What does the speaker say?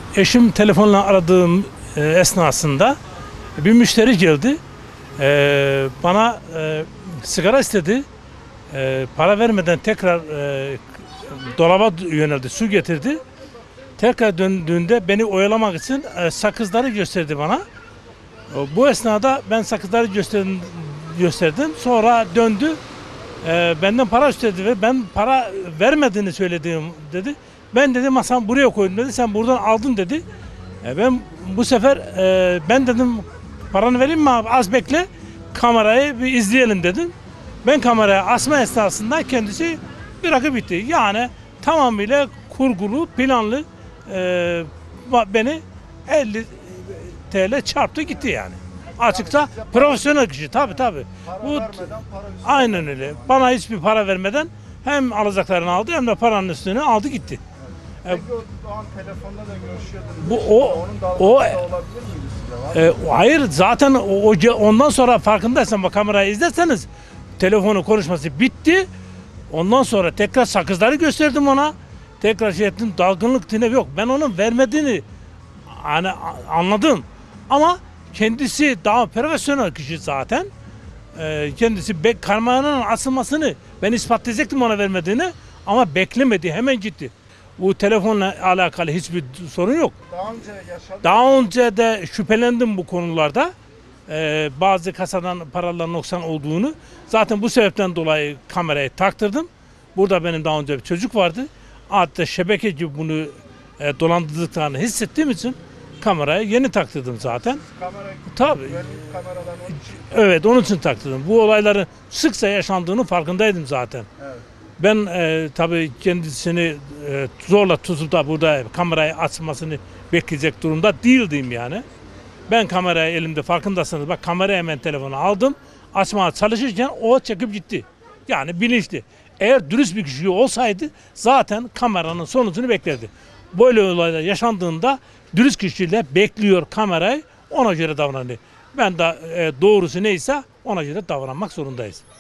Eşim telefonla aradığım esnasında bir müşteri geldi. Bana sigara istedi. Para vermeden tekrar dolaba yöneldi, su getirdi. Tekrar döndüğünde beni oyalamak için sakızları gösterdi bana. Bu esnada ben sakızları gösterdim. Sonra döndü. Benden para istedi ve ben para vermediğini söyledim dedi. Ben dedi masam buraya koydum dedi. Sen buradan aldın dedi. Ben bu sefer ben dedim paranı vereyim mi abi, az bekle, kamerayı bir izleyelim dedim. Ben kameraya asma esnasında kendisi bırakıp gitti. Yani tamamıyla kurgulu, planlı beni 50 TL çarptı gitti yani. Açıkça profesyonel kişi tabii. Bu aynen öyle. Bana hiçbir para vermeden hem alacaklarını aldı hem de paranın üstüne aldı gitti. Peki o an telefonda da görüşüyordunuz. Onun O olabilir miydi size? hayır zaten ondan sonra farkındaysan bak, kamerayı izlerseniz telefonu konuşması bitti. Ondan sonra tekrar sakızları gösterdim ona. Tekrar şey ettim, dalgınlık yine yok. Ben onun vermediğini hani anladım. Ama kendisi daha profesyonel kişi zaten. Kendisi kameranın asılmasını ben ispatlayacaktım ona vermediğini, ama beklemedi, hemen gitti. Bu telefonla alakalı hiçbir sorun yok. Daha önce yaşadınız. Daha önce de şüphelendim bu konularda. Bazı kasadan paraların noksan olduğunu. Zaten bu sebepten dolayı kamerayı taktırdım. Burada benim daha önce bir çocuk vardı. Hatta şebeke gibi bunu dolandırdıklarını hissettiğim için kamerayı yeni taktırdım zaten. Tabii. Kameradan onun için. Evet, onun için taktırdım. Bu olayların sıkça yaşandığını farkındaydım zaten. Evet. Ben tabii kendisini zorla tutup da burada kamerayı açmasını bekleyecek durumda değildim yani. Ben kamerayı elimde, farkındasınız. Bak, kamerayı hemen telefonu aldım. Açmaya çalışırken o çekip gitti. Yani bilinçli. Eğer dürüst bir kişi olsaydı zaten kameranın sonucunu beklerdi. Böyle olaylar yaşandığında dürüst kişiyle bekliyor kamerayı, ona göre davranıyor. Ben de doğrusu neyse ona göre davranmak zorundayız.